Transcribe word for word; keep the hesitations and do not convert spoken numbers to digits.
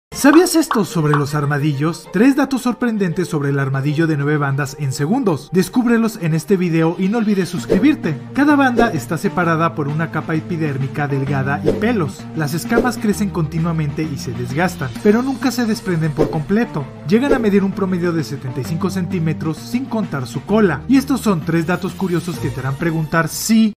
¿Sabías esto sobre los armadillos? Tres datos sorprendentes sobre el armadillo de nueve bandas en segundos. Descúbrelos en este video y no olvides suscribirte. Cada banda está separada por una capa epidérmica delgada y pelos. Las escamas crecen continuamente y se desgastan, pero nunca se desprenden por completo. Llegan a medir un promedio de setenta y cinco centímetros sin contar su cola. Y estos son tres datos curiosos que te harán preguntar si